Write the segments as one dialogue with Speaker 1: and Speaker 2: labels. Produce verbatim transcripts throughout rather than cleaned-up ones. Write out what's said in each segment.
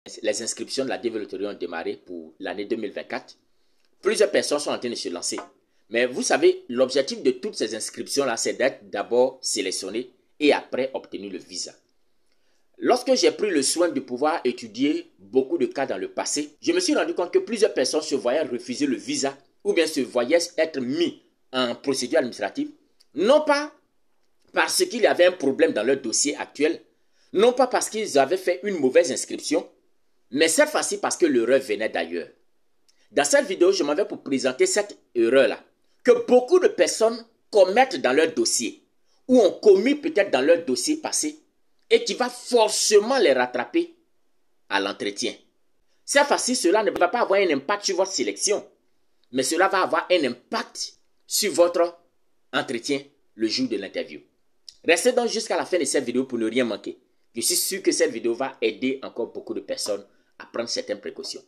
Speaker 1: les inscriptions de la développerie ont démarré pour l'année deux mille vingt-quatre. Plusieurs personnes sont en train de se lancer. Mais vous savez, l'objectif de toutes ces inscriptions-là, c'est d'être d'abord sélectionné et après obtenir le visa. Lorsque j'ai pris le soin de pouvoir étudier beaucoup de cas dans le passé, je me suis rendu compte que plusieurs personnes se voyaient refuser le visa ou bien se voyaient être mis en procédure administrative, non pas parce qu'il y avait un problème dans leur dossier actuel, non pas parce qu'ils avaient fait une mauvaise inscription, mais cette fois-ci parce que l'erreur venait d'ailleurs. Dans cette vidéo, je m'en vais pour présenter cette erreur-là, que beaucoup de personnes commettent dans leur dossier, ou ont commis peut-être dans leur dossier passé, et qui va forcément les rattraper à l'entretien. Cette fois-ci, cela ne va pas avoir un impact sur votre sélection, mais cela va avoir un impact sur votre entretien le jour de l'interview. Restez donc jusqu'à la fin de cette vidéo pour ne rien manquer. Je suis sûr que cette vidéo va aider encore beaucoup de personnes à prendre certaines précautions.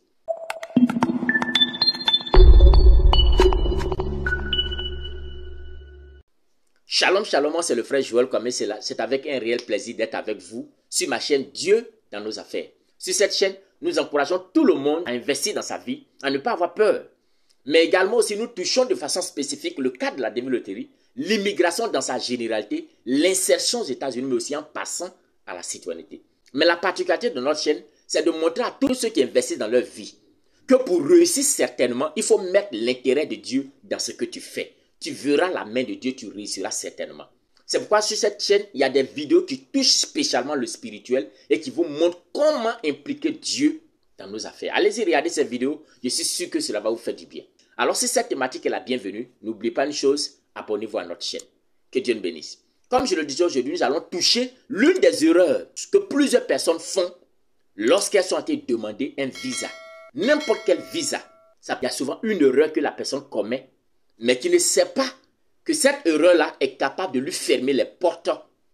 Speaker 1: Shalom, shalom, c'est le frère Joël Kwame, c'est avec un réel plaisir d'être avec vous sur ma chaîne Dieu dans nos affaires. Sur cette chaîne, nous encourageons tout le monde à investir dans sa vie, à ne pas avoir peur. Mais également aussi, nous touchons de façon spécifique le cadre de la développerie, l'immigration dans sa généralité, l'insertion aux États-Unis, mais aussi en passant à la citoyenneté. Mais la particularité de notre chaîne, c'est de montrer à tous ceux qui investissent dans leur vie que pour réussir certainement, il faut mettre l'intérêt de Dieu dans ce que tu fais. Tu verras la main de Dieu, tu réussiras certainement. C'est pourquoi sur cette chaîne, il y a des vidéos qui touchent spécialement le spirituel et qui vous montrent comment impliquer Dieu dans nos affaires. Allez-y, regardez cette vidéo, je suis sûr que cela va vous faire du bien. Alors si cette thématique est la bienvenue, n'oubliez pas une chose, abonnez-vous à notre chaîne. Que Dieu nous bénisse. Comme je le disais aujourd'hui, nous allons toucher l'une des erreurs que plusieurs personnes font lorsqu'elles sont en train de demander un visa. N'importe quel visa. Ça, il y a souvent une erreur que la personne commet, mais qui ne sait pas que cette erreur-là est capable de lui fermer les portes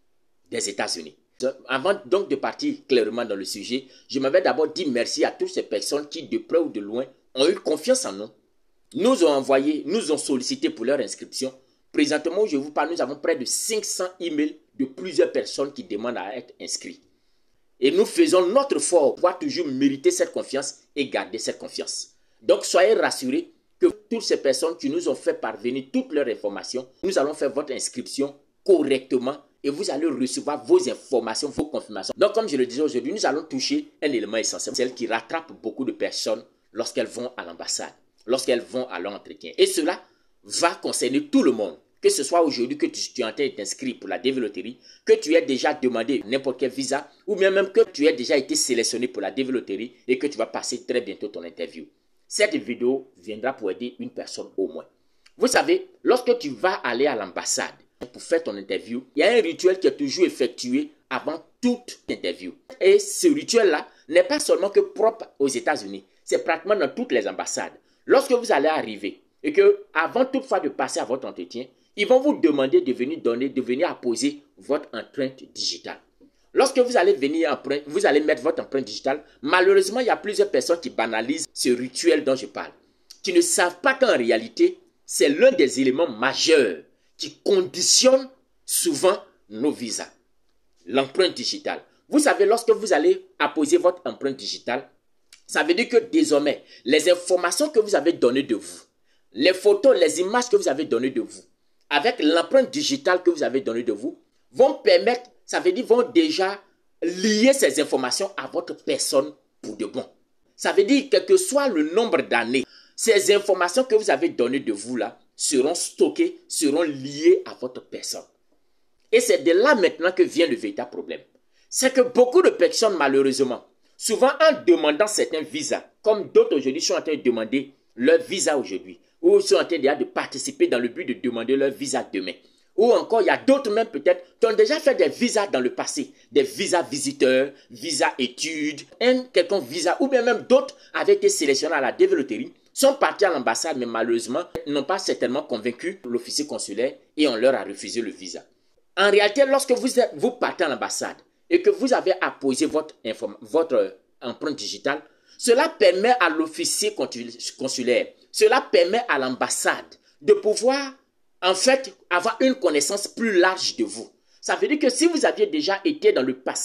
Speaker 1: des États-Unis. Avant donc de partir clairement dans le sujet, je m'avais d'abord dit merci à toutes ces personnes qui, de près ou de loin, ont eu confiance en nous, nous ont envoyé, nous ont sollicité pour leur inscription. Présentement, je vous parle, nous avons près de cinq cents emails de plusieurs personnes qui demandent à être inscrits. Et nous faisons notre effort pour pouvoir toujours mériter cette confiance et garder cette confiance. Donc, soyez rassurés que toutes ces personnes qui nous ont fait parvenir toutes leurs informations, nous allons faire votre inscription correctement et vous allez recevoir vos informations, vos confirmations. Donc, comme je le disais aujourd'hui, nous allons toucher un élément essentiel, celle qui rattrape beaucoup de personnes lorsqu'elles vont à l'ambassade, lorsqu'elles vont à leur entretien. Et cela va concerner tout le monde. Que ce soit aujourd'hui que tu, tu es en train de t'inscrire pour la développerie, que tu aies déjà demandé n'importe quel visa, ou bien même que tu aies déjà été sélectionné pour la développerie et que tu vas passer très bientôt ton interview. Cette vidéo viendra pour aider une personne au moins. Vous savez, lorsque tu vas aller à l'ambassade pour faire ton interview, il y a un rituel qui est toujours effectué avant toute interview. Et ce rituel-là n'est pas seulement que propre aux États-Unis, c'est pratiquement dans toutes les ambassades. Lorsque vous allez arriver et que avant toutefois de passer à votre entretien, ils vont vous demander de venir donner, de venir apposer votre empreinte digitale. Lorsque vous allez venir, vous allez mettre votre empreinte digitale, malheureusement, il y a plusieurs personnes qui banalisent ce rituel dont je parle, qui ne savent pas qu'en réalité, c'est l'un des éléments majeurs qui conditionne souvent nos visas. L'empreinte digitale. Vous savez, lorsque vous allez apposer votre empreinte digitale, ça veut dire que désormais, les informations que vous avez données de vous, les photos, les images que vous avez données de vous, avec l'empreinte digitale que vous avez donnée de vous, vont permettre, ça veut dire vont déjà lier ces informations à votre personne pour de bon. Ça veut dire quel que soit le nombre d'années, ces informations que vous avez données de vous là seront stockées, seront liées à votre personne. Et c'est de là maintenant que vient le véritable problème. C'est que beaucoup de personnes malheureusement, souvent en demandant certains visas, comme d'autres aujourd'hui sont en train de demander leur visa aujourd'hui, ou sont en train déjà de participer dans le but de demander leur visa demain. Ou encore, il y a d'autres même peut-être qui ont déjà fait des visas dans le passé, des visas visiteurs, visas études, un quelconque visa, ou bien même d'autres avaient été sélectionnés à la développerie, sont partis à l'ambassade, mais malheureusement, n'ont pas certainement convaincu l'officier consulaire et on leur a refusé le visa. En réalité, lorsque vous, êtes, vous partez à l'ambassade et que vous avez apposé votre, votre empreinte digitale, cela permet à l'officier consulaire, cela permet à l'ambassade de pouvoir, en fait, avoir une connaissance plus large de vous. Ça veut dire que si vous aviez déjà été dans le passé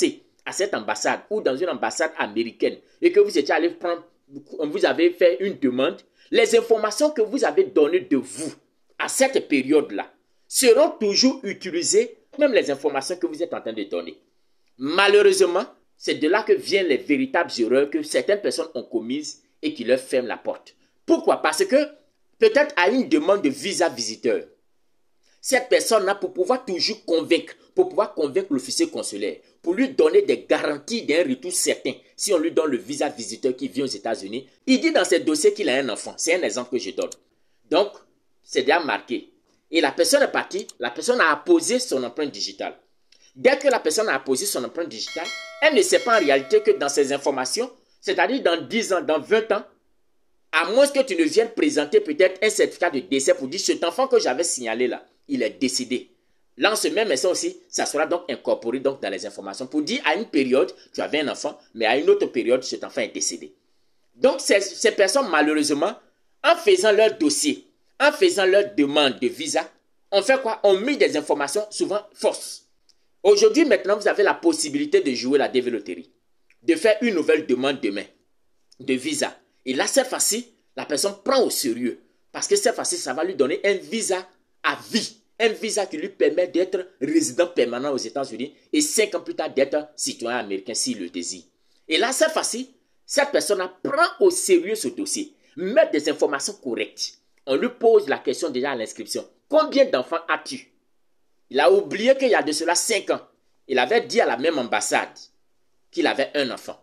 Speaker 1: à cette ambassade ou dans une ambassade américaine et que vous étiez allé prendre, vous avez fait une demande, les informations que vous avez données de vous à cette période-là seront toujours utilisées, même les informations que vous êtes en train de donner. Malheureusement, c'est de là que viennent les véritables erreurs que certaines personnes ont commises et qui leur ferment la porte. Pourquoi? Parce que peut-être à une demande de visa visiteur, cette personne-là, pour pouvoir toujours convaincre, pour pouvoir convaincre l'officier consulaire, pour lui donner des garanties d'un retour certain, si on lui donne le visa visiteur qui vient aux États-Unis, il dit dans ses dossiers qu'il a un enfant. C'est un exemple que je donne. Donc, c'est déjà marqué. Et la personne est partie, la personne a apposé son empreinte digitale. Dès que la personne a apposé son empreinte digitale, elle ne sait pas en réalité que dans ces informations, c'est-à-dire dans dix ans, dans vingt ans, à moins que tu ne viennes présenter peut-être un certificat de décès pour dire cet enfant que j'avais signalé là, il est décédé. Là, en ce même instant aussi, ça sera donc incorporé donc dans les informations pour dire à une période, tu avais un enfant, mais à une autre période, cet enfant est décédé. Donc, ces, ces personnes, malheureusement, en faisant leur dossier, en faisant leur demande de visa, on fait quoi? On met des informations souvent fausses. Aujourd'hui, maintenant, vous avez la possibilité de jouer la dévéloterie, de faire une nouvelle demande demain de visa. Et là, cette fois-ci, la personne prend au sérieux. Parce que cette fois-ci, ça va lui donner un visa à vie. Un visa qui lui permet d'être résident permanent aux États-Unis et cinq ans plus tard d'être citoyen américain s'il le désire. Et là, cette fois-ci, cette personne prend au sérieux ce dossier, met des informations correctes. On lui pose la question déjà à l'inscription. Combien d'enfants as-tu? Il a oublié qu'il y a de cela cinq ans. Il avait dit à la même ambassade qu'il avait un enfant.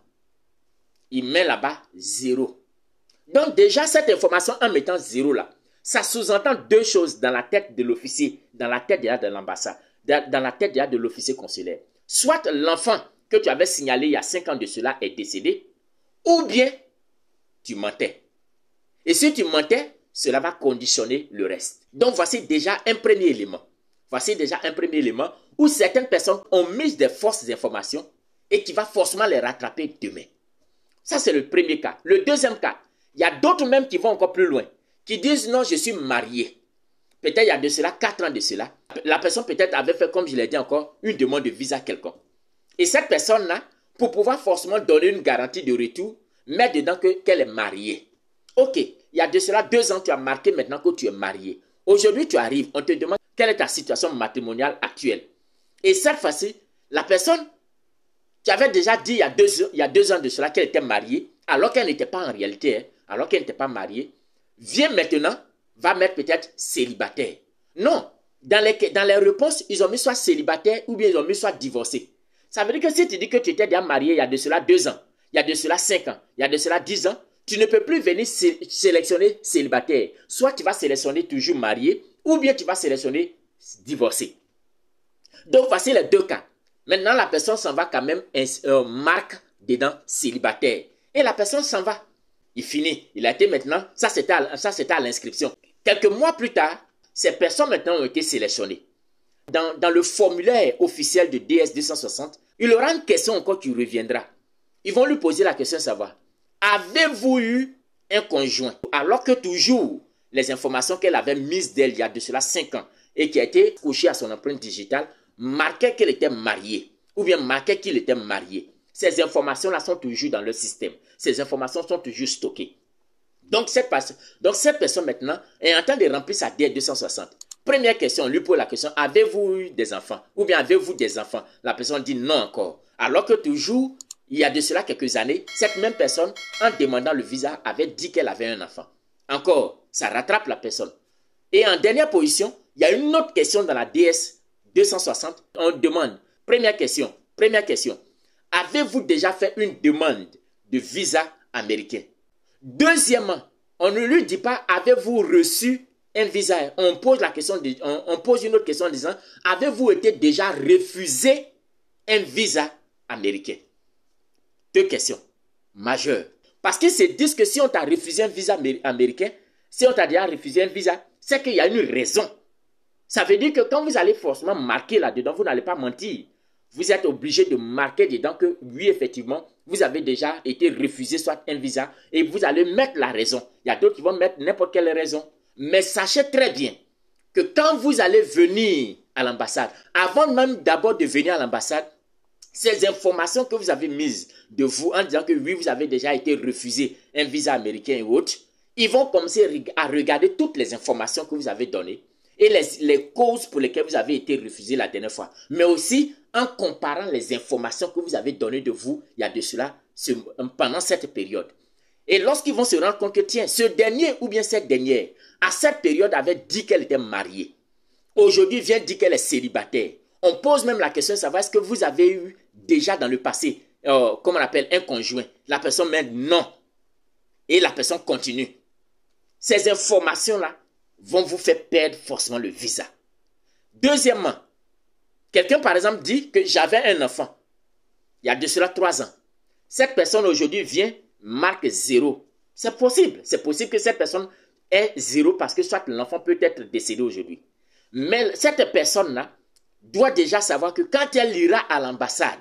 Speaker 1: Il met là-bas zéro. Donc déjà, cette information en mettant zéro là, ça sous-entend deux choses dans la tête de l'officier, dans la tête déjà de l'ambassade, dans la tête déjà de l'officier consulaire. Soit l'enfant que tu avais signalé il y a cinq ans de cela est décédé, ou bien tu mentais. Et si tu mentais, cela va conditionner le reste. Donc voici déjà un premier élément. Voici déjà un premier élément où certaines personnes ont mis des fausses informations et qui va forcément les rattraper demain. Ça, c'est le premier cas. Le deuxième cas, il y a d'autres même qui vont encore plus loin, qui disent non, je suis marié. Peut-être il y a de cela, quatre ans de cela, la personne peut-être avait fait, comme je l'ai dit encore, une demande de visa quelconque. Et cette personne-là, pour pouvoir forcément donner une garantie de retour, met dedans qu'elle est mariée. Ok, il y a de cela deux ans, tu as marqué maintenant que tu es marié. Aujourd'hui, tu arrives, on te demande quelle est ta situation matrimoniale actuelle. Et cette fois-ci, la personne qui avait déjà dit il y a deux, il y a deux ans de cela qu'elle était mariée, alors qu'elle n'était pas en réalité, hein, alors qu'elle n'était pas mariée, vient maintenant, va mettre peut-être célibataire. Non, dans les, dans les réponses, ils ont mis soit célibataire ou bien ils ont mis soit divorcé. Ça veut dire que si tu dis que tu étais déjà marié il y a de cela deux ans, il y a de cela cinq ans, il y a de cela dix ans, tu ne peux plus venir sé sélectionner célibataire. Soit tu vas sélectionner toujours marié, ou bien tu vas sélectionner divorcé. Donc voici les deux cas. Maintenant, la personne s'en va quand même, euh, marque dedans célibataire. Et la personne s'en va. Il finit. Il a été maintenant, ça c'était à, ça c'était à l'inscription. Quelques mois plus tard, ces personnes maintenant ont été sélectionnées. Dans, dans le formulaire officiel de D S deux cent soixante, il aura une question encore qui reviendra. Ils vont lui poser la question de savoir, avez-vous eu un conjoint? Alors que toujours, les informations qu'elle avait mises d'elle il y a de cela cinq ans et qui a été couchée à son empreinte digitale, marquait qu'elle était mariée ou bien marquait qu'il était marié. Ces informations-là sont toujours dans le système. Ces informations sont toujours stockées. Donc cette, donc cette personne maintenant est en train de remplir sa D S deux cent soixante. Première question, on lui pose la question, avez-vous eu des enfants? Ou bien avez-vous des enfants? La personne dit non encore. Alors que toujours, il y a de cela quelques années, cette même personne, en demandant le visa, avait dit qu'elle avait un enfant. Encore, ça rattrape la personne. Et en dernière position, il y a une autre question dans la D S deux cent soixante. On demande, première question, première question, avez-vous déjà fait une demande de visa américain? Deuxièmement, on ne lui dit pas, avez-vous reçu un visa? On pose, la question de, on, on pose une autre question en disant, avez-vous été déjà refusé un visa américain? Deux questions majeures. Parce qu'ils se disent que si on t'a refusé un visa américain, si on t'a déjà refusé un visa, c'est qu'il y a une raison. Ça veut dire que quand vous allez forcément marquer là-dedans, vous n'allez pas mentir. Vous êtes obligé de marquer dedans que oui, effectivement, vous avez déjà été refusé soit un visa et vous allez mettre la raison. Il y a d'autres qui vont mettre n'importe quelle raison. Mais sachez très bien que quand vous allez venir à l'ambassade, avant même d'abord de venir à l'ambassade, Ces informations que vous avez mises de vous en disant que oui, vous avez déjà été refusé un visa américain et autres, ils vont commencer à regarder toutes les informations que vous avez données et les, les causes pour lesquelles vous avez été refusé la dernière fois. Mais aussi en comparant les informations que vous avez données de vous, il y a de cela, ce, pendant cette période. Et lorsqu'ils vont se rendre compte que, tiens, ce dernier ou bien cette dernière, à cette période, avait dit qu'elle était mariée. Aujourd'hui, vient dire qu'elle est célibataire. On pose même la question de savoir est-ce que vous avez eu déjà dans le passé, euh, comme on appelle un conjoint. La personne met non. Et la personne continue. Ces informations-là vont vous faire perdre forcément le visa. Deuxièmement, quelqu'un par exemple dit que j'avais un enfant. Il y a de cela trois ans. Cette personne aujourd'hui vient, marque zéro. C'est possible. C'est possible que cette personne ait zéro parce que soit l'enfant peut être décédé aujourd'hui. Mais cette personne-là doit déjà savoir que quand elle ira à l'ambassade,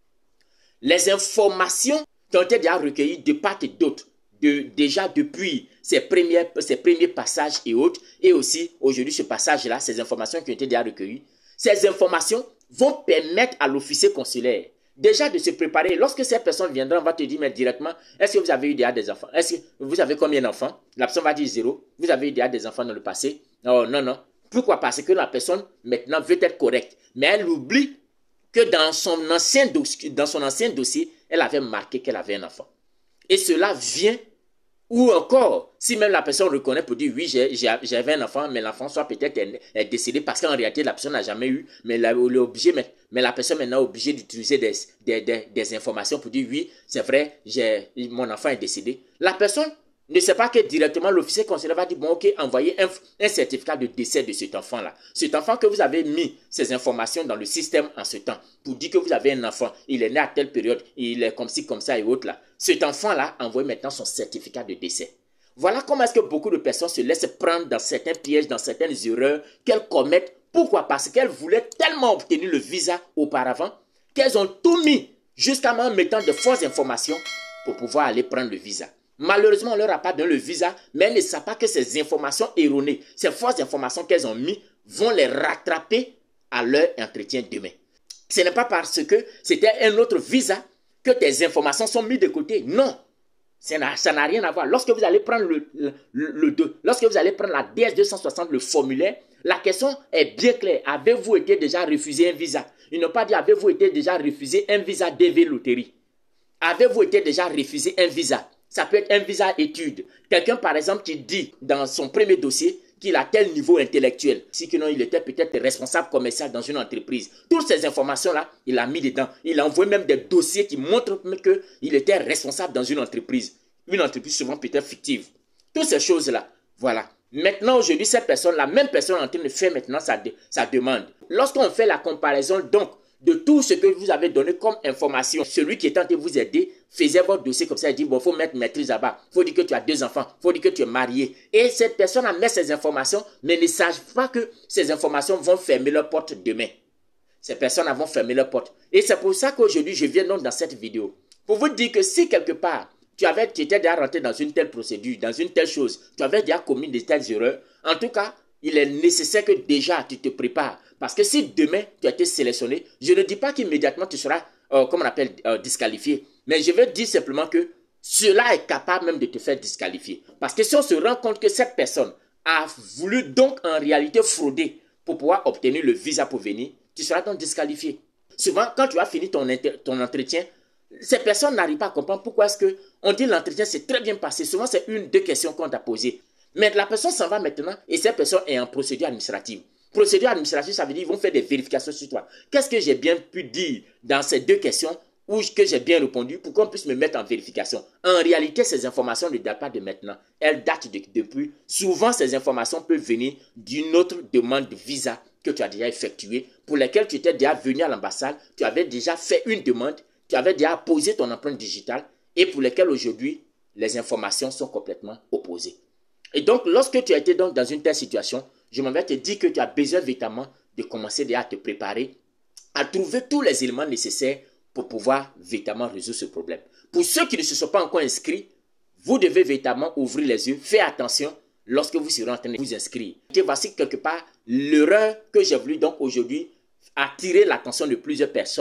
Speaker 1: les informations qui ont été déjà recueillies de part et d'autre, de, déjà depuis ses, premières, ses premiers passages et autres, et aussi aujourd'hui ce passage-là, ces informations qui ont été déjà recueillies, ces informations vont permettre à l'officier consulaire déjà de se préparer. Lorsque cette personne viendra, on va te dire mais directement, est-ce que vous avez eu déjà des enfants? Est-ce que vous avez combien d'enfants? La personne va dire zéro. Vous avez eu déjà des enfants dans le passé? Oh, non, non. Pourquoi? Parce que la personne maintenant veut être correcte. Mais elle oublie que dans son ancien dossier, dans son ancien dossier, elle avait marqué qu'elle avait un enfant. Et cela vient, ou encore, si même la personne reconnaît pour dire oui, j'avais un enfant, mais l'enfant soit peut-être décédé parce qu'en réalité, la personne n'a jamais eu, mais la, obligé, mais, mais la personne maintenant est obligée d'utiliser des, des, des, des informations pour dire oui, c'est vrai, mon enfant est décédé. La personne ne sait pas que directement l'officier consulaire va dire bon ok, envoyez un, un certificat de décès de cet enfant-là. Cet enfant que vous avez mis ces informations dans le système en ce temps pour dire que vous avez un enfant, il est né à telle période, il est comme ci, comme ça et autres là. Cet enfant-là envoie maintenant son certificat de décès. Voilà comment est-ce que beaucoup de personnes se laissent prendre dans certains pièges, dans certaines erreurs qu'elles commettent. Pourquoi? Parce qu'elles voulaient tellement obtenir le visa auparavant qu'elles ont tout mis jusqu'à même mettant de fausses informations pour pouvoir aller prendre le visa. Malheureusement, on ne leur a pas donné le visa, mais elles ne savent pas que ces informations erronées, ces fausses informations qu'elles ont mises, vont les rattraper à leur entretien demain. Ce n'est pas parce que c'était un autre visa que tes informations sont mises de côté. Non, ça n'a rien à voir. Lorsque vous allez prendre le, le, le, le lorsque vous allez prendre la D S deux cent soixante, le formulaire, la question est bien claire. Avez-vous été déjà refusé un visa? Ils n'ont pas dit avez-vous été déjà refusé un visa D V loterie. Avez-vous été déjà refusé un visa? Ça peut être un visa études. Quelqu'un, par exemple, qui dit dans son premier dossier qu'il a tel niveau intellectuel. Si que non, il était peut-être responsable commercial dans une entreprise. Toutes ces informations-là, il a mis dedans. Il a envoyé même des dossiers qui montrent qu'il était responsable dans une entreprise. Une entreprise souvent peut-être fictive. Toutes ces choses-là, voilà. Maintenant, aujourd'hui, cette personne, la même personne est en train de faire maintenant sa, de, sa demande. Lorsqu'on fait la comparaison, donc, de tout ce que vous avez donné comme information, celui qui est en train de vous aider faisait votre dossier comme ça, il dit, bon, il faut mettre maîtrise là-bas, il faut dire que tu as deux enfants, il faut dire que tu es marié. Et cette personne a mis ces informations, mais ne sache pas que ces informations vont fermer leur porte demain. Ces personnes vont fermer leur porte. Et c'est pour ça qu'aujourd'hui, je viens donc dans cette vidéo, pour vous dire que si quelque part, tu, avais, tu étais déjà rentré dans une telle procédure, dans une telle chose, tu avais déjà commis de telles erreurs, en tout cas, il est nécessaire que déjà tu te prépares. Parce que si demain tu as été sélectionné, je ne dis pas qu'immédiatement tu seras, euh, comme on appelle, euh, disqualifié. Mais je veux dire simplement que cela est capable même de te faire disqualifier. Parce que si on se rend compte que cette personne a voulu donc en réalité frauder pour pouvoir obtenir le visa pour venir, tu seras donc disqualifié. Souvent, quand tu as fini ton, ton entretien, ces personnes n'arrivent pas à comprendre pourquoi est-ce qu'on dit l'entretien s'est très bien passé. Souvent, c'est une, deux questions qu'on t'a posées. Mais la personne s'en va maintenant et cette personne est en procédure administrative. Procédure administrative, ça veut dire qu'ils vont faire des vérifications sur toi. Qu'est-ce que j'ai bien pu dire dans ces deux questions ou que j'ai bien répondu pour qu'on puisse me mettre en vérification? En réalité, ces informations ne datent pas de maintenant. Elles datent de, depuis. Souvent, ces informations peuvent venir d'une autre demande de visa que tu as déjà effectuée, pour laquelle tu étais déjà venu à l'ambassade, tu avais déjà fait une demande, tu avais déjà posé ton empreinte digitale et pour lesquelles aujourd'hui, les informations sont complètement opposées. Et donc, lorsque tu as été donc dans une telle situation, je m'en vais te dire que tu as besoin véritablement de commencer déjà à te préparer, à trouver tous les éléments nécessaires pour pouvoir véritablement résoudre ce problème. Pour ceux qui ne se sont pas encore inscrits, vous devez véritablement ouvrir les yeux, faire attention lorsque vous serez en train de vous inscrire. Et voici quelque part l'erreur que j'ai voulu donc aujourd'hui attirer l'attention de plusieurs personnes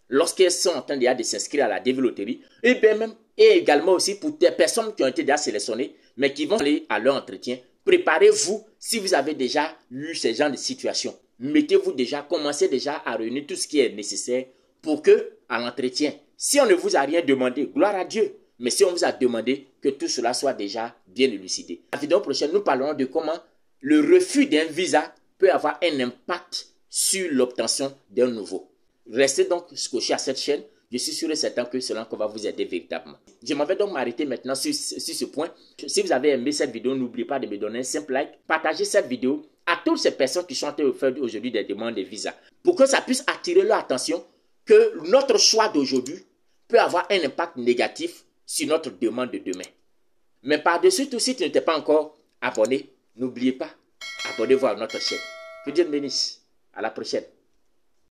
Speaker 1: lorsqu'elles sont en train déjà de s'inscrire à la D V Loterie, et bien même, et également aussi pour des personnes qui ont été déjà sélectionnées, mais qui vont aller à leur entretien. Préparez-vous si vous avez déjà eu ce genre de situation. Mettez-vous déjà, commencez déjà à réunir tout ce qui est nécessaire pour que, à l'entretien, si on ne vous a rien demandé, gloire à Dieu, mais si on vous a demandé, que tout cela soit déjà bien élucidé. La vidéo prochaine, nous parlerons de comment le refus d'un visa peut avoir un impact sur l'obtention d'un nouveau. Restez donc scotché à cette chaîne. Je suis sûr et certain que cela va vous aider véritablement. Je m'en vais donc m'arrêter maintenant sur, sur ce point. Si vous avez aimé cette vidéo, n'oubliez pas de me donner un simple like. Partagez cette vidéo à toutes ces personnes qui sont en train de faire aujourd'hui des demandes de visa. Pour que ça puisse attirer leur attention que notre choix d'aujourd'hui peut avoir un impact négatif sur notre demande de demain. Mais par-dessus tout, si tu n'étais pas encore abonné, n'oubliez pas, abonnez-vous à notre chaîne. Que Dieu te bénisse. À la prochaine.